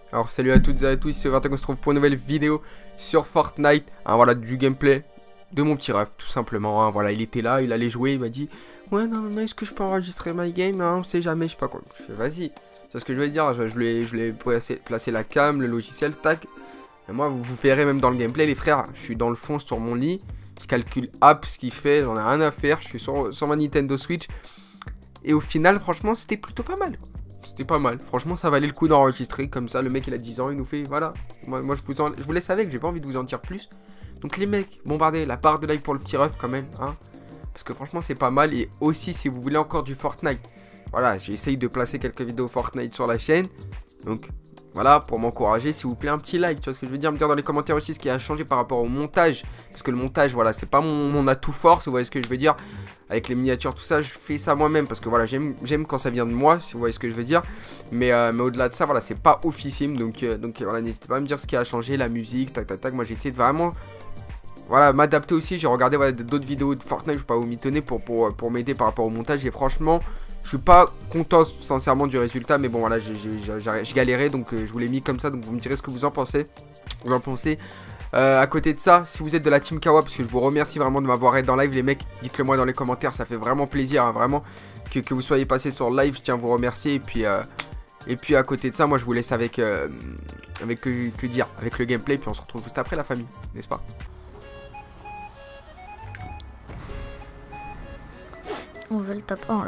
Alors salut à toutes et à tous, c'est Vertac, on se retrouve pour une nouvelle vidéo sur Fortnite. Voilà, du gameplay de mon petit ref, tout simplement. Hein. Voilà, il était là, il allait jouer, il m'a dit ouais non, est-ce que je peux enregistrer my game, hein, on sait jamais, je sais pas quoi. Je fais vas-y, c'est ce que je vais dire, je lui ai placé la cam, le logiciel, tac. Et moi, vous verrez même dans le gameplay, les frères, je suis dans le fond sur mon lit, je calcule app ce qu'il fait, j'en ai rien à faire, je suis sur ma Nintendo Switch. Et au final, franchement, c'était plutôt pas mal. C'était pas mal. Franchement, ça valait le coup d'enregistrer. Comme ça, le mec, il a 10 ans, il nous fait, voilà. Moi je vous laisse avec, j'ai pas envie de vous en dire plus. Donc les mecs, bombardez la barre de like pour le petit ref quand même, hein. Parce que franchement, c'est pas mal. Et aussi, si vous voulez encore du Fortnite. Voilà, j'essaye de placer quelques vidéos Fortnite sur la chaîne. Donc, voilà, pour m'encourager, s'il vous plaît, un petit like. Tu vois ce que je veux dire? Me dire dans les commentaires aussi ce qui a changé par rapport au montage. Parce que le montage, voilà, c'est pas mon atout fort, si vous voyez ce que je veux dire. Avec les miniatures, tout ça, je fais ça moi-même. Parce que voilà, j'aime quand ça vient de moi, si vous voyez ce que je veux dire. Mais au-delà de ça, voilà, c'est pas officiel. Donc voilà, n'hésitez pas à me dire ce qui a changé, la musique, tac, tac, tac. Moi, j'essaie de vraiment... Voilà, m'adapter aussi. J'ai regardé voilà, d'autres vidéos de Fortnite, je vais pas vous mitonner pour m'aider par rapport au montage. Et franchement, je suis pas content sincèrement du résultat. Mais bon, voilà, j'ai galéré. Donc je vous l'ai mis comme ça. Donc vous me direz ce que vous en pensez. À côté de ça, si vous êtes de la team Kawa, parce que je vous remercie vraiment de m'avoir aidé en live, les mecs, dites-le moi dans les commentaires. Ça fait vraiment plaisir, hein, vraiment, que vous soyez passé sur le live. Je tiens à vous remercier. Et puis à côté de ça, moi je vous laisse avec que dire, avec le gameplay. Puis on se retrouve juste après, la famille, n'est-ce pas? On veut le top 1 là.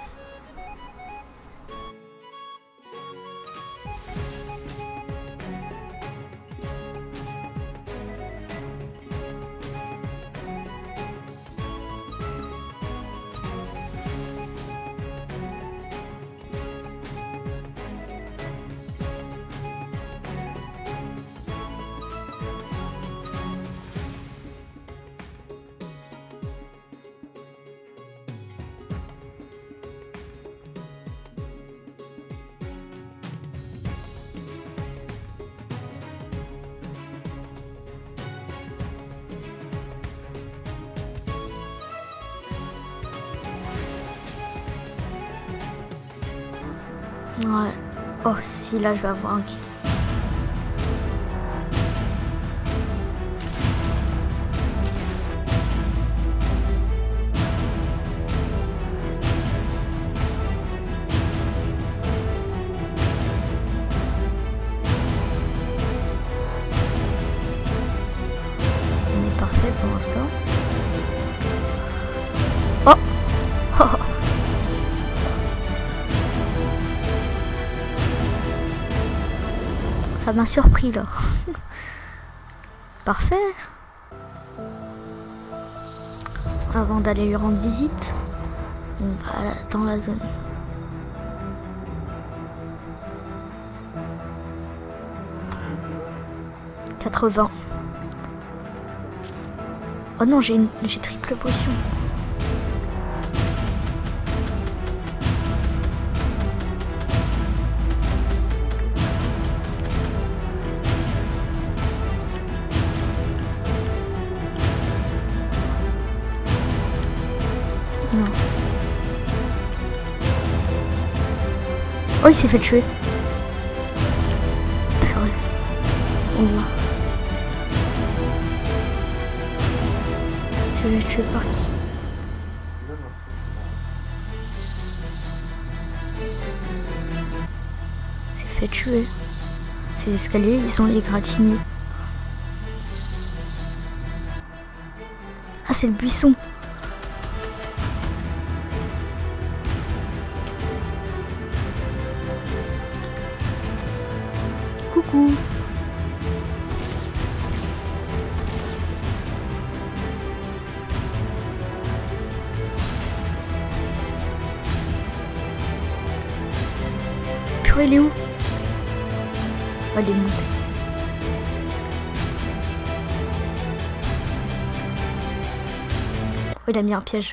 Ouais. Oh, si là je vais avoir un kill. On est parfait pour l'instant. Oh. Ça m'a surpris là. Parfait. Avant d'aller lui rendre visite, on va dans la zone. « 80. Oh non, j'ai triple potion. Non. Oh, il s'est fait tuer. Purée. On va. Il s'est fait tuer par qui? Il s'est fait tuer. Ces escaliers, ils sont égratignés. Ah, c'est le buisson. Coucou. Purée, il est où? Oh, il est monté. Oh, il a mis un piège.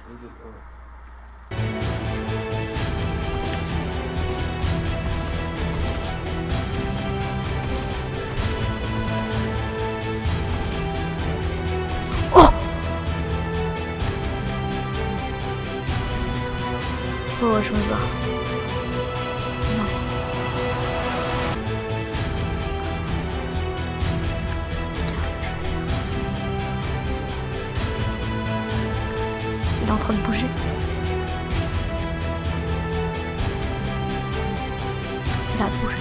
Oh, je me barre. Non. train de bouger. Il a bougé.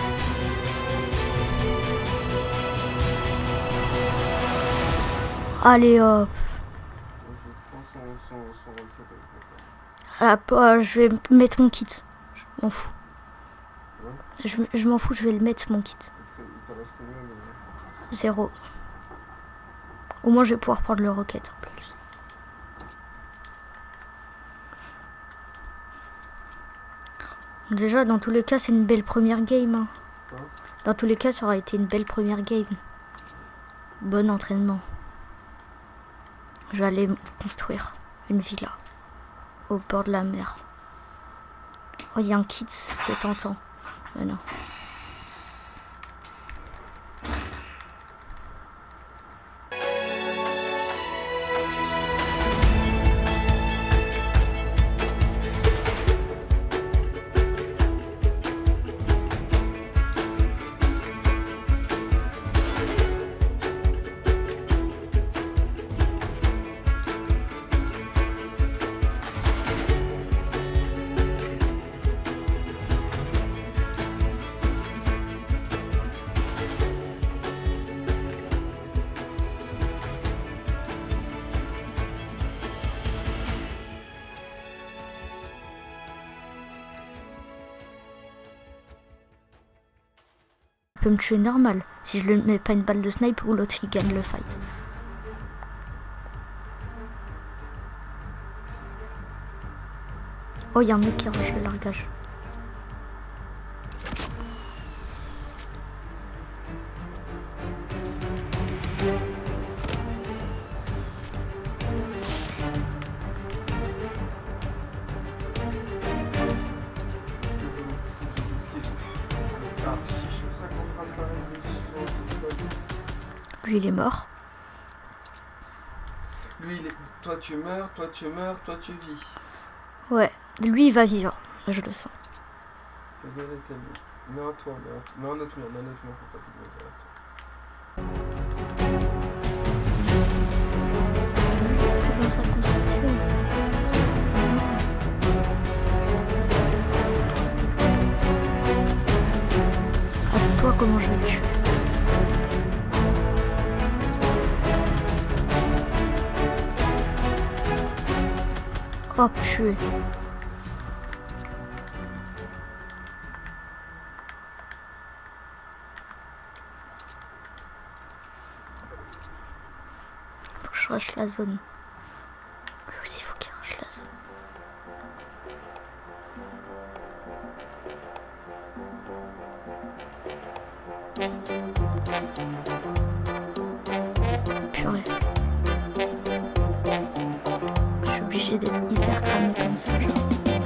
Allez hop. Ah, je vais mettre mon kit. Je m'en fous. Je m'en fous, je vais le mettre mon kit. 0. Au moins je vais pouvoir prendre le rocket en plus. Déjà dans tous les cas c'est une belle première game. Hein. Dans tous les cas ça aurait été une belle première game. Bon entraînement. Je vais aller construire une villa au bord de la mer. Oh, il y a un kit, c'est tentant. Mais non. Peut me tuer normal si je ne mets pas une balle de snipe ou l'autre il gagne le fight. Oh, il y a un mec qui rush le largage. Lui il est mort. Lui il est... Toi tu meurs, toi tu meurs, toi tu vis. Ouais, lui il va vivre, je le sens. Mais un toit, mais un autre mur, faut pas qu'il me Dans sa construction. À toi comment je vais le tuer. Hop, tuer. Faut que je rush la zone. Lui aussi, faut qu'il rush la zone. Purée. Je suis obligée d'être hyper cramée comme ça, genre.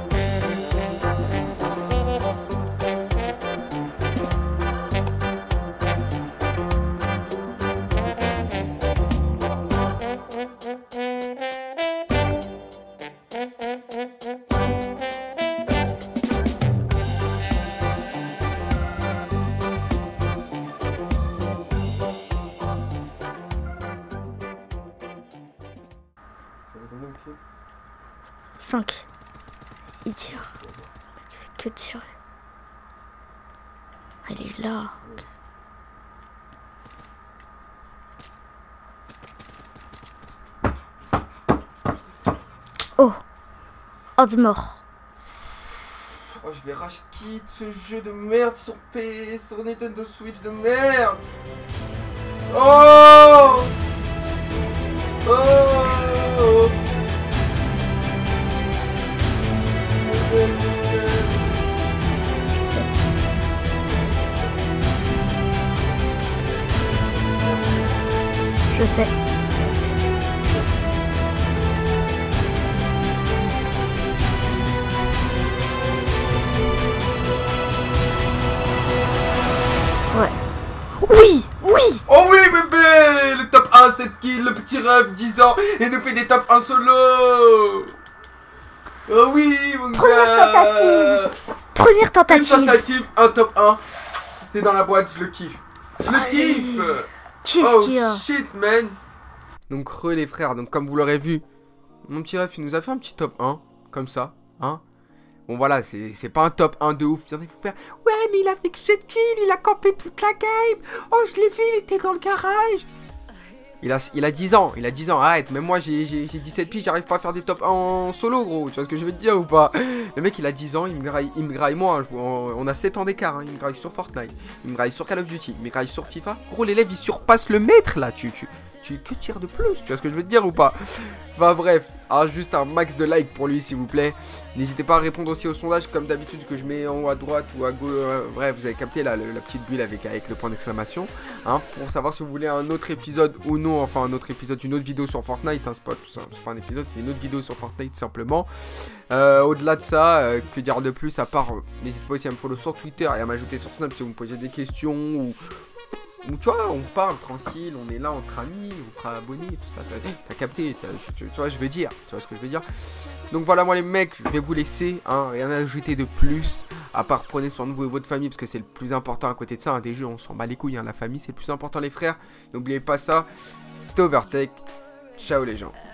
Ça va combien de kills ? 5. Il tire. Il fait que tirer. Ah, il est là. Oh. Oh, de mort. Oh, je vais rage quitte ce jeu de merde sur sur Nintendo Switch de merde. Oh. Oh. Je sais. Je sais. Ouais. Oui, oui. Oh oui bébé. Le top 1, 7 kills, le petit rêve, 10 ans, et nous fait des top 1 solo. Oh oui mon gars. Première tentative. Une tentative, un top 1. C'est dans la boîte, je le kiffe. Je le Allez. kiffe. Qu'est-ce qu'il y a? Oh shit man. Donc les frères, donc comme vous l'aurez vu, mon petit ref, il nous a fait un petit top 1, comme ça, hein. Bon voilà, c'est pas un top 1 de ouf. Il faut faire, ouais mais il a fait que 7 kills, il a campé toute la game. Oh je l'ai vu, il était dans le garage. Il a 10 ans, arrête, même moi j'ai 17 piges, j'arrive pas à faire des top 1 en solo gros, tu vois ce que je veux te dire ou pas? Le mec il a 10 ans, il me graille moi, hein, on a 7 ans d'écart, hein, il me graille sur Fortnite, il me graille sur Call of Duty, il me graille sur FIFA. Gros l'élève il surpasse le maître là, que tires de plus, tu vois ce que je veux te dire ou pas? Enfin bref, alors juste un max de like pour lui s'il vous plaît. N'hésitez pas à répondre aussi au sondage comme d'habitude que je mets en haut à droite ou à gauche. Bref, vous avez capté là la petite bulle avec le point d'exclamation. Hein, pour savoir si vous voulez un autre épisode ou non. Enfin un autre épisode, une autre vidéo sur Fortnite. Hein, c'est pas un épisode, c'est une autre vidéo sur Fortnite tout simplement. Au-delà de ça, que dire de plus à part, n'hésitez pas aussi à me follow sur Twitter et à m'ajouter sur Snap si vous me posez des questions ou tu vois, on parle tranquille, on est là entre amis, entre abonnés, tout ça, t'as capté, tu vois, je veux dire, tu vois ce que je veux dire. Donc voilà, moi les mecs, je vais vous laisser, hein, rien à ajouter de plus, à part prenez soin de vous et votre famille, parce que c'est le plus important à côté de ça, hein, des jeux, on s'en bat les couilles, hein, la famille, c'est le plus important les frères, n'oubliez pas ça, c'était Overtech, ciao les gens.